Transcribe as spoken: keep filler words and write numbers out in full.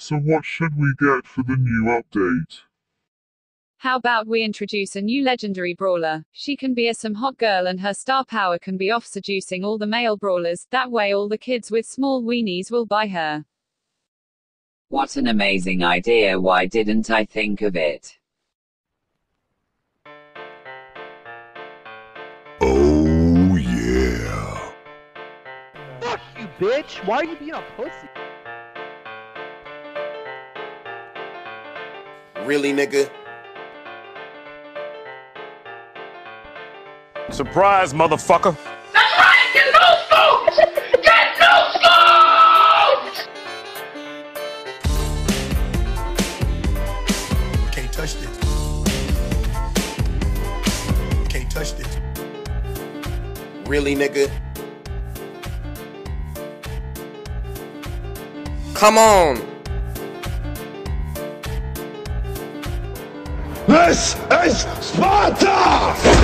So what should we get for the new update? How about we introduce a new legendary brawler? She can be a some hot girl and her star power can be off seducing all the male brawlers, that way all the kids with small weenies will buy her. What an amazing idea, why didn't I think of it? Oh yeah. Fuck you, bitch! Why are you being a pussy? Really, nigga? Surprise, motherfucker! That's right! Get no scopes! Get no scopes! Can't touch this. Can't touch this. Really, nigga? Come on! This is Sparta!